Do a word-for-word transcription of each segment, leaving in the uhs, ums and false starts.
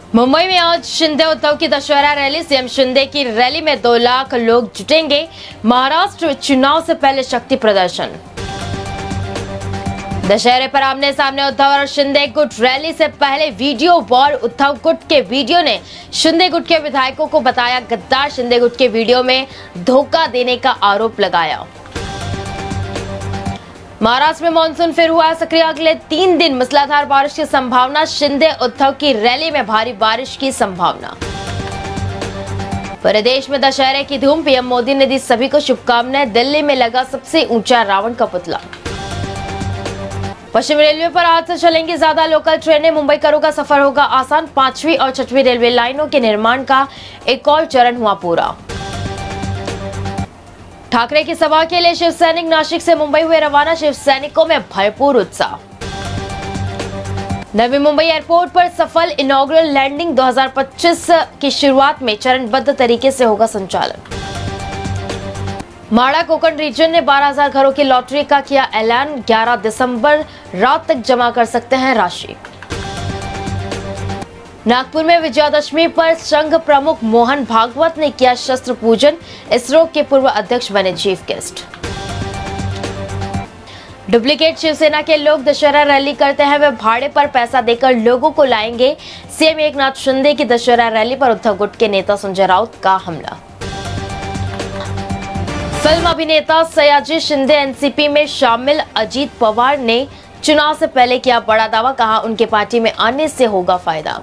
मुंबई में आज शिंदे उद्धव की दशहरा रैली। सीएम शिंदे की रैली में दो लाख लोग जुटेंगे। महाराष्ट्र चुनाव से पहले शक्ति प्रदर्शन। दशहरे पर आमने सामने उद्धव और शिंदे गुट। रैली से पहले वीडियो वॉर। उद्धव गुट के वीडियो ने शिंदे गुट के विधायकों को बताया गद्दार। शिंदे गुट के वीडियो में धोखा देने का आरोप लगाया। महाराष्ट्र में मानसून फिर हुआ सक्रिय। अगले तीन दिन मूसलाधार बारिश की संभावना। शिंदे उद्धव की रैली में भारी बारिश की संभावना। पूरे देश में दशहरे की धूम। पीएम मोदी ने दी सभी को शुभकामनाएं। दिल्ली में लगा सबसे ऊंचा रावण का पुतला। पश्चिम रेलवे पर आज से चलेंगी ज्यादा लोकल ट्रेनें। मुंबई करो का सफर होगा आसान। पांचवी और छठवीं रेलवे लाइनों के निर्माण का एक और चरण हुआ पूरा। ठाकरे की सभा के लिए शिव सैनिक नासिक से मुंबई हुए रवाना। शिव सैनिकों में भरपूर उत्साह। नवी मुंबई एयरपोर्ट पर सफल इनॉग्रल लैंडिंग। दो हज़ार पच्चीस की शुरुआत में चरणबद्ध तरीके से होगा संचालन। माड़ा कोकण रीजन ने बारह हज़ार घरों की लॉटरी का किया ऐलान। ग्यारह दिसंबर रात तक जमा कर सकते हैं राशि। नागपुर में विजयादशमी पर संघ प्रमुख मोहन भागवत ने किया शस्त्र पूजन। इसरो के पूर्व अध्यक्ष बने चीफ गेस्ट। डुप्लीकेट शिवसेना के लोग दशहरा रैली करते हैं। वे भाड़े पर पैसा देकर लोगों को लाएंगे। सीएम एकनाथ शिंदे की दशहरा रैली पर उद्धव गुट के नेता संजय राउत का हमला। फिल्म अभिनेता सयाजी शिंदे एनसीपी में शामिल। अजीत पवार ने चुनाव से पहले किया बड़ा दावा। कहा उनके पार्टी में आने से होगा फायदा।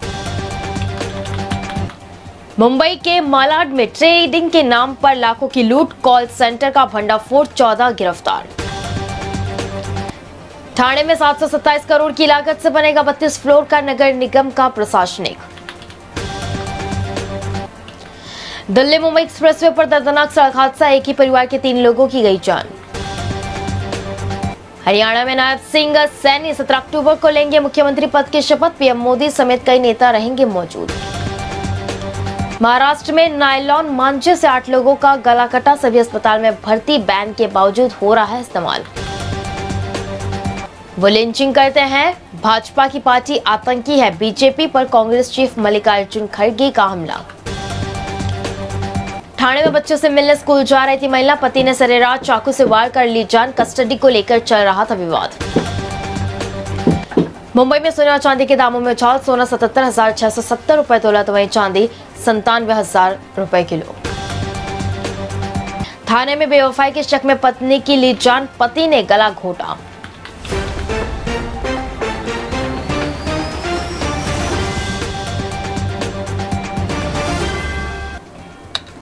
मुंबई के मालाड में ट्रेडिंग के नाम पर लाखों की लूट। कॉल सेंटर का भंडाफोड़। चौदह गिरफ्तार। ठाणे में सात सौ सत्ताईस करोड़ की लागत से बनेगा बत्तीस फ्लोर का नगर निगम का प्रशासनिक। दिल्ली मुंबई एक्सप्रेसवे पर दर्दनाक सड़क हादसा। एक ही परिवार के तीन लोगों की गई जान। हरियाणा में नायब सिंह सैनी सत्रह अक्टूबर को लेंगे मुख्यमंत्री पद की शपथ। पीएम मोदी समेत कई नेता रहेंगे मौजूद। महाराष्ट्र में नायलॉन मांझे से आठ लोगों का गला कटा। सभी अस्पताल में भर्ती। बैन के बावजूद हो रहा है इस्तेमाल। वो लिंचिंग करते हैं। भाजपा की पार्टी आतंकी है। बीजेपी पर कांग्रेस चीफ मल्लिकार्जुन खड़गे का हमला। ठाणे में बच्चों से मिलने स्कूल जा रही थी महिला। पति ने सरेरात चाकू से वार कर ली जान। कस्टडी को लेकर चल रहा था विवाद। मुंबई में सोने और चांदी के दामों में उछाल। सोना सतहत्तर हजार छह सौ सत्तर रुपए तोला तो वहीं चांदी संतानवे हजार रुपए किलो। थाने में बेवफाई के शक में पत्नी की ली जान। पति ने गला घोटा।